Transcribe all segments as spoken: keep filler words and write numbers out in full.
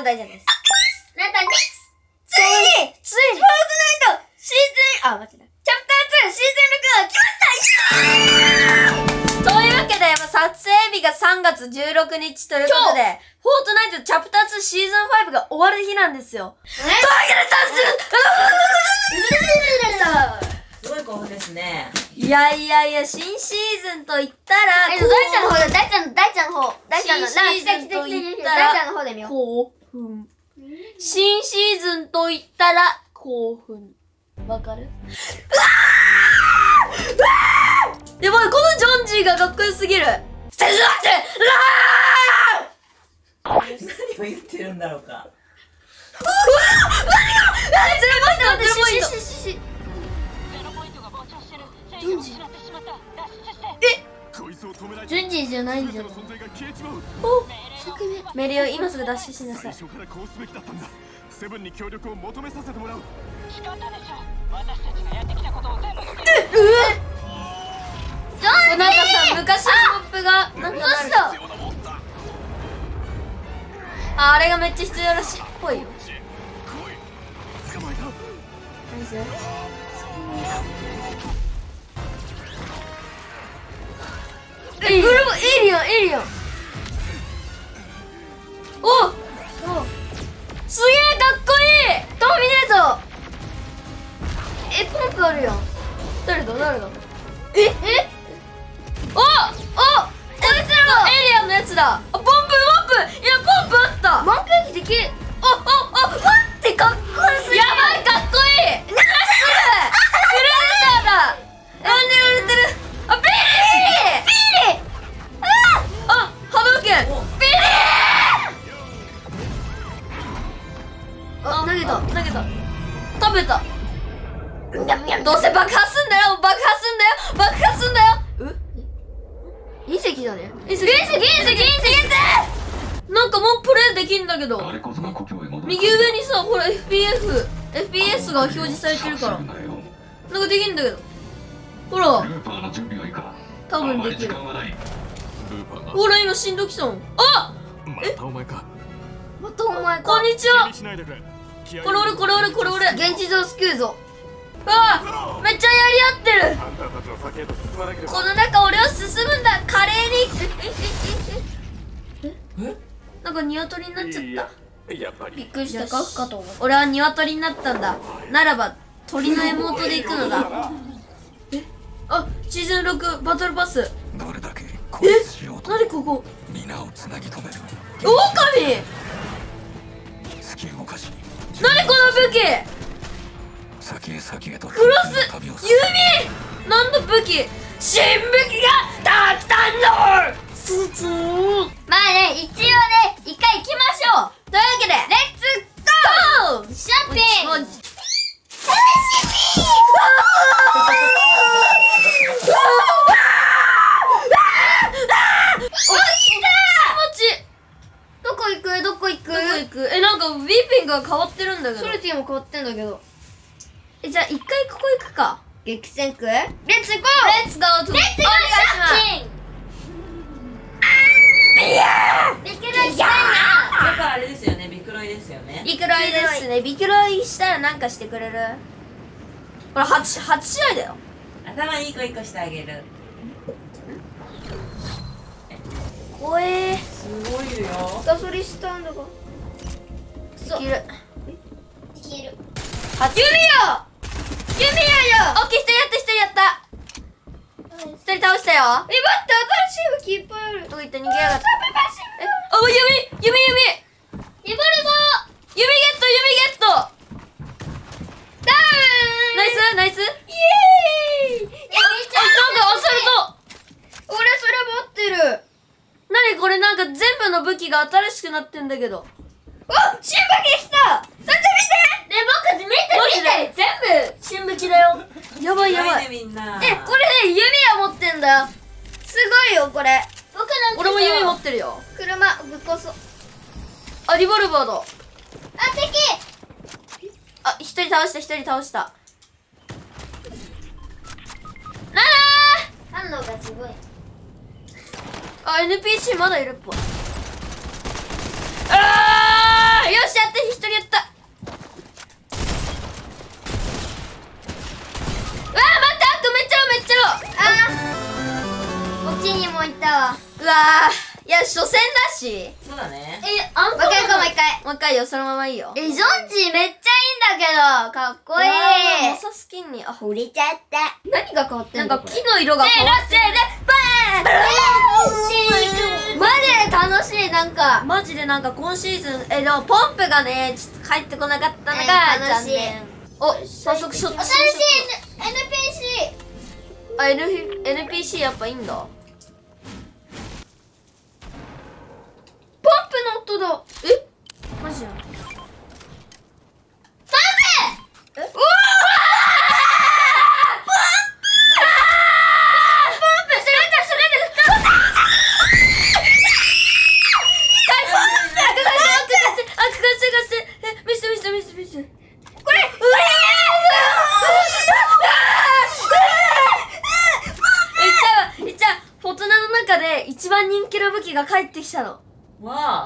も大丈夫です。 なんだね。 ついについにフォートナイトシーズン、あ、間違えた。チャプターツーシーズンろくが来ました。というわけで、まあ、撮影日がさんがつじゅうろくにちということで、フォートナイトチャプターツーシーズンファイブが終わる日なんですよ。というわけで、 すごい興奮ですね。 いやいやいや、新シーズンと言ったら、 え、大ちゃんの方だ、大ちゃんの、大ちゃんの方。大ちゃんの、 新シーズンと言ったら、 大ちゃんの方で見よう。 興奮。新シーズンと言ったら、興奮。わかる？うわー！うわー！やばい、このジョンジーがかっこよすぎる。ステージワッチ！ 何を言ってるんだろうか。 うわー！何が！何ゼロポイント！ゼロポイント！ しししし。 ジョンジー？え？ ジョンジーじゃないんじゃない？ お！メリオ、今すぐ脱出しなさい。 セブンに協力を求めさせてもらう。 え、うえ、なんかさ、昔のポップがなんかなる。あ、あれがめっちゃ必要らしいっぽいよ。ナイス。え、これもエイリアン、エイリアン。お、お、すげえかっこいい。ターミネーター。え、ポンプあるやん。誰だ、誰だ。え、え、お、お、こいつらがエイリアンのやつだ。あ、ポンプ、ポンプ。いや、ポンプあった。満開機できる。お、お、お、待って、かっこいいすぎる。やばい、かっこいい。ナイス。クルーザーだ。なんで売れてる。あ、ビリー。ビリー。あ、波動拳。ビリー。あ、投げた、投げた。食べた。どうせ爆発すんだよ、爆発すんだよ、爆発すんだよ。え？隕石だね。隕石、隕石、隕石、隕石。なんかもうプレイできんだけど。右上にさ、ほら エフピーエフ、エフピーエス が表示されてるから。なんかできんだけど。ほら。多分できる。ほら、今振動きたもん。あ！ またお前か。 またお前か。 こんにちは。これ俺、これ俺、これ俺。 現地上救うぞ。 ああ、めっちゃやり合ってる。この中俺は進むんだ。華麗に。ええええええ、なんか鶏になっちゃった。びっくりした。かと思う。俺は鶏になったんだ。ならば鳥の妹で行くのだ。え、あ、シーズンろくバトルパス。え、何ここ。オオカミ。何この武器。クロス弓。何の武器。新武器がたくさんのスツー。 まあね、一応ね、一回行きましょう。 というわけでレッツゴーショッピング。 もうどこ行く、どこ行く、どこ行く。え、なんかウィーピングが変わってるんだけど。 ソルティも変わってんだけど。 え、じゃあ一回ここ行くか。 激戦区レッツゴー。 レッツゴー。レッツゴーショッピング。ビヤー。ビクロイしたいな。 だからあれですよね、ビクロイですよね。 ビクロイですね。ビクロイしたらなんかしてくれる。ほら、初、初試合だよ。 頭いい子一個してあげる。 怖えー。 すごいよ。 ガソリンスタンドが。 できる。 できる。 初弓よ。弓矢よ。オッケー、一人やった、一人やった。一人倒したよ。 え、待って、新しい武器いっぱいある。 どこ行った、逃げやがった。え、あ、弓、弓、弓。 イバルゴ弓ゲット、弓ゲット。 ダウン。 ナイス、ナイス。イエーイ。 え、めっちゃなんかアサルト。 俺それ持ってる。 なにこれ、なんか全部の武器が新しくなってんだけど。 お、新武器来た。だって見て。 ね、僕見て見て。全部新武器だよ。やばいやばい。 みんな。 え、これね、弓矢持ってんだよ。すごいよ、これ。僕なんか俺も弓持ってるよ。 車、ぶっ壊そう。 あ、リボルバーだ。 あ、敵。 あ、一人倒した、一人倒した。な反応がすごい。 あ、エヌピーシー まだいるっぽい。あー、よしそうだね。 え、あんこもう一回行こうもう一回。 もう一回よ、そのままいいよ。 え、ジョンジめっちゃいいんだけど、かっこいい。 モサスキンに、あ、 惚れちゃった。何が変わってなんんのか木の色が変わってる。 マジで楽しい、なんか。 マジでなんか今シーズン、え、でもポンプがね、ちょっと帰ってこなかったのがえー楽しい残念。お、早速ショット。 新しい エヌピーシー。 あ、N、エヌピーシー やっぱいいんだ。ポンプの音だ。えマジや。 マジえうわー一番人気の武器が帰ってきたの。 わあ。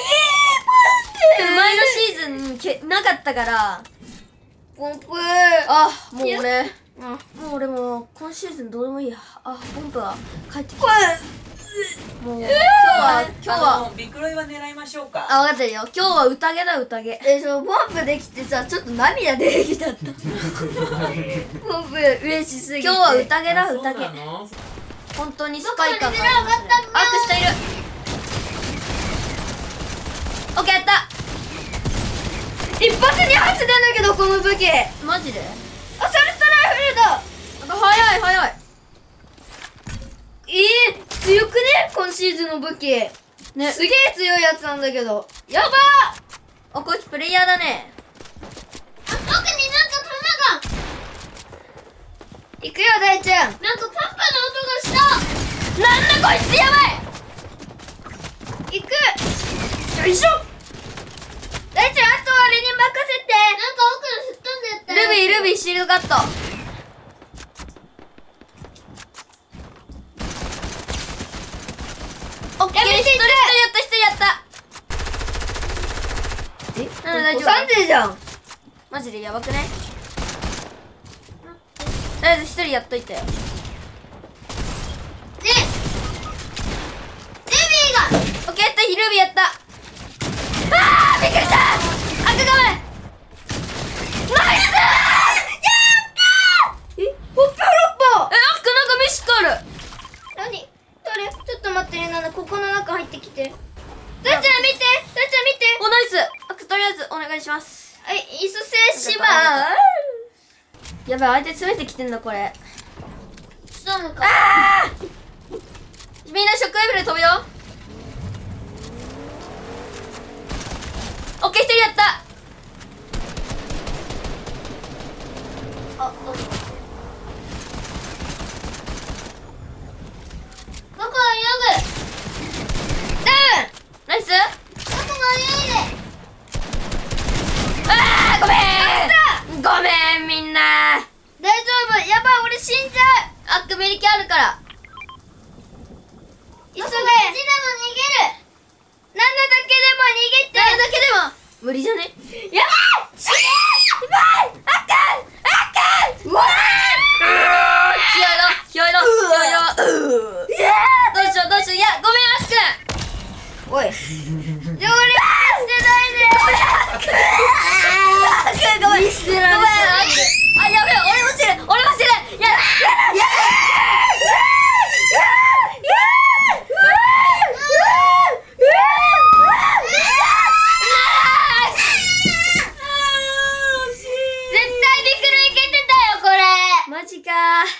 前のシーズンにけなかったから。 ポンプあ、もう俺、 うん。 もう俺もう今シーズンどうでもいいや。あ、ポンプが帰ってきた。もう今日は今日はあのビクロイは狙いましょうか。 あ、分かってるよ。今日は宴だ宴。 え、そう、ポンプできてさ、ちょっと涙出てきちゃった。ポンプ嬉しすぎて。 今日は宴だあそうな宴。 の？ 本当にスパイカーがありますね。 僕のレベル上がったアーク下いる。オッケーやった。 一発二発出んだけど、この武器。 マジで？ アサルトライフルだ。 なんか早い早い。 えー、強くね今シーズンの武器。 ね。 すげえ強いやつなんだけど。やばあ、こいつプレイヤーだね。 ー。奥になんか弾が。行くよ、大ちゃん。なんかパンパの音がした。 なんだこいつやばい。 行く。よいしょ。大ちゃん、あとあれに任せて。なんか奥のすっ飛んでったルビールビーシールドカット。オッケー。 やめて一人一人やった一人やった。 え、 なんだ大丈夫さんぜじゃん。 マジでやばくね？とりあえず一人やっといて。 ねルビーが。 オッケーやった。ルビーやった。あーびっくりした。赤ガメ。ナイス。 え、ホップフロッパえ、アックなんかミシカル。 ー。何？どれ？ちょっと待ってね、なんだ、ここの中入ってきて。大ちゃん見て、大ちゃん見て。 お、ナイス。アックとりあえずお願いします。 はい、イスセシバー。 やばい、相手詰めてきてんだこれ。 そうなのか。 あーみんなショックウェーブで飛ぶよ。オッケー、一人やった。 あ、どこ？どこは泳ぐ。ダウン。 ナイス。 どこが泳いで。 あーごめんごめんみんな。 大丈夫。やばい、俺死んじゃう。 アックメリキあるから。 急げ。どこが意地でも逃げる。何のだけでも逃げて。 誰だけでも無理じゃね？ やばい。死ね。やばい。あかん。あかん。うわー。 気合いだ気合いだ気合いだ。 いやどうしようどうしよう。いやごめんアスくん。 おい。上陸してないで。 ごめん見捨てられた。 ごめんあ、やべえ俺も死ぬ俺も死ぬ。やだや絶対ビクルいけてたよこれ。 マジか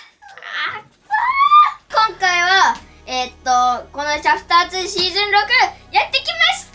今回はえー、っとこのチャプターツーシーズンろくやってきました。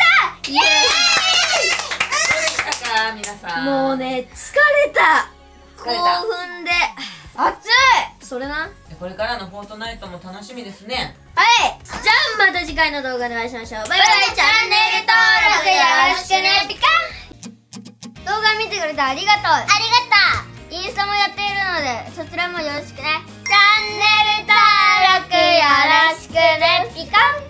イエーイ。 どうでしたか皆さん。 もうね疲れた。 疲れた興奮で熱い。 それな。 これからのフォートナイトも楽しみですね。 はい。 じゃあまた次回の動画でお会いしましょう。バイバイ。 チャンネル登録よろしくね。ピカン。動画見てくれてありがとう。ありがとう。インスタもやっているのでそちらもよろしくね。チャンネル登録よろしくね。ピカン。